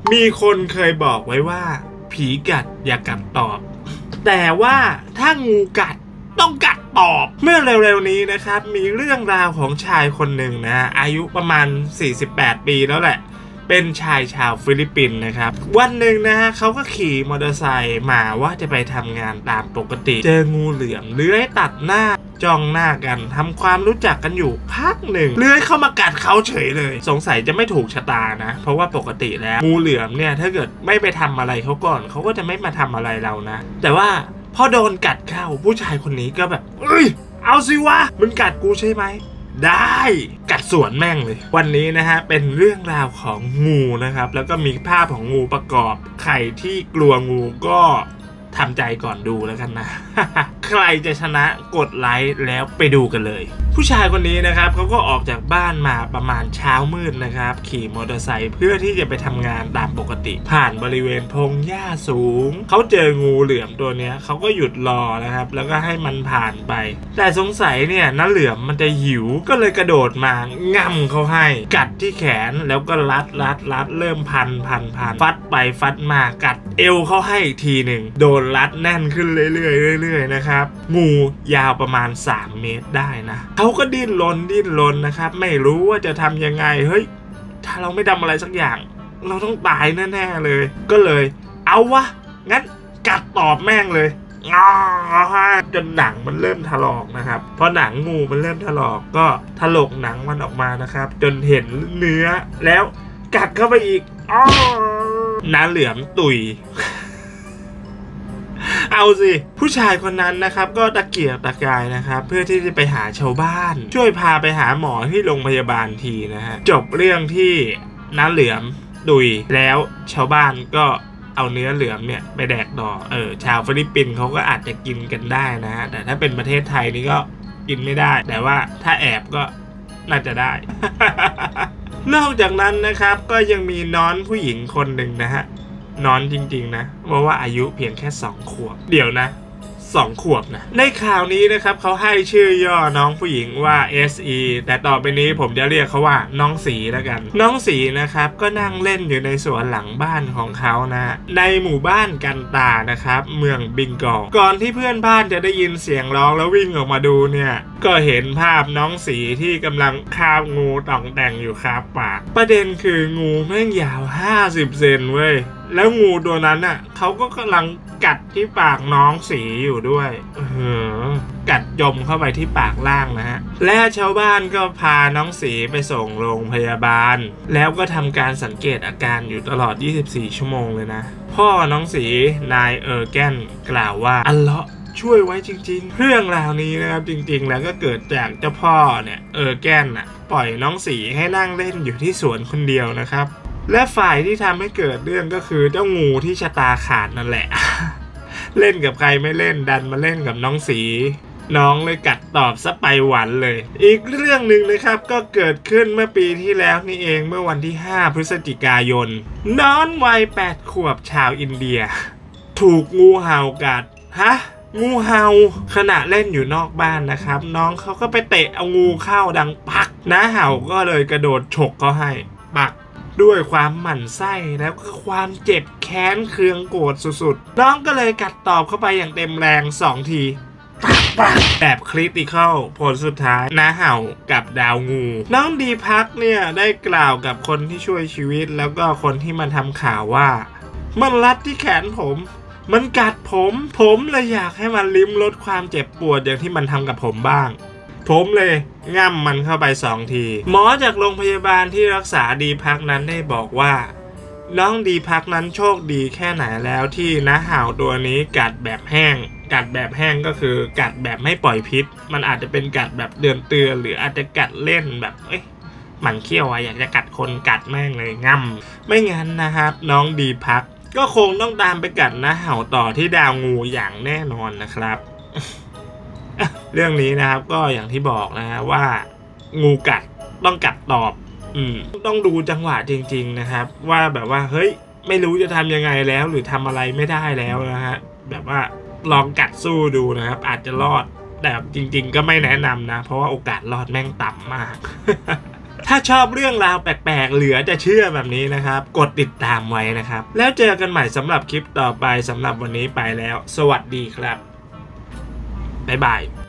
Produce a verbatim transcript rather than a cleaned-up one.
มีคนเคยบอกไว้ว่าผีกัดอย่ากัดตอบแต่ว่าถ้างูกัดต้องกัดตอบเมื่อเร็วๆนี้นะครับมีเรื่องราวของชายคนหนึ่งนะอายุประมาณสี่สิบแปดปีแล้วแหละเป็นชายชาวฟิลิปปินส์นะครับวันหนึ่งนะฮะเขาก็ขี่มอเตอร์ไซค์มาว่าจะไปทำงานตามปกติเจองูเหลือมเลื้อยตัดหน้าจ้องหน้ากันทำความรู้จักกันอยู่พักหนึ่งเลื้อยเข้ามากัดเขาเฉยเลยสงสัยจะไม่ถูกชะตานะเพราะว่าปกติแล้วงูเหลือมเนี่ยถ้าเกิดไม่ไปทำอะไรเขาก่อนเขาก็จะไม่มาทำอะไรเรานะแต่ว่าพอโดนกัดเข้าผู้ชายคนนี้ก็แบบเอ้ยเอาสิวะมึงกัดกูใช่ไหมได้กัดสวนแม่งเลยวันนี้นะฮะเป็นเรื่องราวของงูนะครับแล้วก็มีภาพของงูประกอบใครที่กลัวงูก็ทำใจก่อนดูแล้วกันนะ ใครจะชนะกดไลค์แล้วไปดูกันเลยผู้ชายคนนี้นะครับเขาก็ออกจากบ้านมาประมาณเช้ามืดนะครับขี่มอเตอร์ไซค์เพื่อที่จะไปทำงานตามปกติผ่านบริเวณพงหญ้าสูงเขาเจองูเหลือมตัวเนี้ยเขาก็หยุดรอนะครับแล้วก็ให้มันผ่านไปแต่สงสัยเนี่ยน้าเหลือมมันจะหิวก็เลยกระโดดมาง่ำเขาให้กัดที่แขนแล้วก็รัดรัดรัดเริ่มพันพันพันฟัดไปฟัดมากัดเอวเขาให้อีกทีหนึ่งโดนรัดแน่นขึ้นเรื่อยๆเรื่อยๆนะครับงูยาวประมาณสามเมตรได้นะเขาก็ดิ้นรนดิ้นรนนะครับไม่รู้ว่าจะทำยังไงเฮ้ยถ้าเราไม่ทำอะไรสักอย่างเราต้องตายแน่ๆเลยก็เลยเอาวะงั้นกัดตอบแม่งเลยจนหนังมันเริ่มถลอกนะครับพอหนังงูมันเริ่มถลอกก็ถลกหนังมันออกมานะครับจนเห็นเนื้อแล้วกัดเข้าไปอีกอ้อน้าเหลือมตุยเอาสิผู้ชายคนนั้นนะครับก็ตะเกียกตะกายนะครับเพื่อที่จะไปหาชาวบ้านช่วยพาไปหาหมอที่โรงพยาบาลทีนะฮะจบเรื่องที่น้าเหลือมตุยแล้วชาวบ้านก็เอาเนื้อเหลือมเนี่ยไปแดกต่อเออชาวฟิลิปปินส์เขาก็อาจจะกินกันได้นะฮะแต่ถ้าเป็นประเทศไทยนี่ก็กินไม่ได้แต่ว่าถ้าแอบก็น่าจะได้ นอกจากนั้นนะครับก็ยังมีน้อนผู้หญิงคนหนึ่งนะฮะนอนจริงๆนะเพราะว่าอายุเพียงแค่สองขวบเดี๋ยวนะสองขวบนะในข่าวนี้นะครับเขาให้ชื่อย่อน้องผู้หญิงว่า เอส อี แต่ต่อไปนี้ผมจะเรียกเขาว่าน้องสีแล้วกันน้องสีนะครับก็นั่งเล่นอยู่ในสวนหลังบ้านของเขานะในหมู่บ้านกันตานะครับเมืองบิงกอลก่อนที่เพื่อนบ้านจะได้ยินเสียงร้องแล้ววิ่งออกมาดูเนี่ยก็เห็นภาพน้องสีที่กำลังคาบงูต่องแต่งอยู่คาบปากประเด็นคืองูแม่งยาวห้าสิบเซนเว้ยแล้วงูตัวนั้นน่ะเขาก็กำลังกัดที่ปากน้องสีอยู่ด้วยเออกัดยมเข้าไปที่ปากล่างนะฮะและชาวบ้านก็พาน้องสีไปส่งโรงพยาบาลแล้วก็ทำการสังเกตอาการอยู่ตลอดยี่สิบสี่ชั่วโมงเลยนะพ่อน้องสีนายเออร์แกนกล่าวว่าอัลเลาะห์ช่วยไว้จริงๆเรื่องราวนี้นะครับจริงๆแล้วก็เกิดจากเจ้าพ่อเนี่ยเออร์แกนน่ะปล่อยน้องสีให้นั่งเล่นอยู่ที่สวนคนเดียวนะครับและฝ่ายที่ทำให้เกิดเรื่องก็คือเจ้างูที่ชะตาขาดนั่นแหละ เล่นกับใครไม่เล่นดันมาเล่นกับน้องสีน้องเลยกัดตอบซะไปหวันเลยอีกเรื่องหนึ่งนะครับก็เกิดขึ้นเมื่อปีที่แล้วนี่เองเมื่อวันที่ห้าพฤศจิกายนน้องวัยแปดขวบชาวอินเดียถูกงูเห่ากัดฮะงูเห่าขณะเล่นอยู่นอกบ้านนะครับน้องเขาก็ไปเตะเอางูเข้าดังปักน้าเห่าก็เลยกระโดดฉกเขาให้ปักด้วยความหมั่นไส้แล้วก็ความเจ็บแค้นเคืองโกรธสุดๆน้องก็เลยกัดตอบเข้าไปอย่างเต็มแรงสองทีแบบคริติคอลผลสุดท้ายน้าเห่ากับดาวงูน้องดีพักเนี่ยได้กล่าวกับคนที่ช่วยชีวิตแล้วก็คนที่มาทำข่าวว่ามันรัดที่แขนผมมันกัดผมผมเลยอยากให้มันลิ้มรสความเจ็บปวดอย่างที่มันทำกับผมบ้างผมเลยง่ำมันเข้าไปสองทีหมอจากโรงพยาบาลที่รักษาดีพักนั้นได้บอกว่าน้องดีพักนั้นโชคดีแค่ไหนแล้วที่น้าเห่าตัวนี้กัดแบบแห้งกัดแบบแห้งก็คือกัดแบบไม่ปล่อยพิษมันอาจจะเป็นกัดแบบเดือนเตือนหรืออาจจะกัดเล่นแบบเอ้ยมันเขี้ยวอะอยากจะกัดคนกัดแม่งเลยง่ำไม่งั้นนะครับน้องดีพักก็คงต้องตามไปกัดน้าเห่าต่อที่ดาวงูอย่างแน่นอนนะครับเรื่องนี้นะครับก็อย่างที่บอกนะฮะว่างูกัดต้องกัดตอบอืมต้องดูจังหวะจริงๆนะครับว่าแบบว่าเฮ้ยไม่รู้จะทำยังไงแล้วหรือทำอะไรไม่ได้แล้วนะฮะแบบว่าลองกัดสู้ดูนะครับอาจจะรอดแต่จริงๆก็ไม่แนะนำนะเพราะว่าโอกาสรอดแม่งต่ำมากถ้าชอบเรื่องราวแปลกๆเหลือจะเชื่อแบบนี้นะครับกดติดตามไว้นะครับแล้วเจอกันใหม่สำหรับคลิปต่อไปสำหรับวันนี้ไปแล้วสวัสดีครับบ๊ายบาย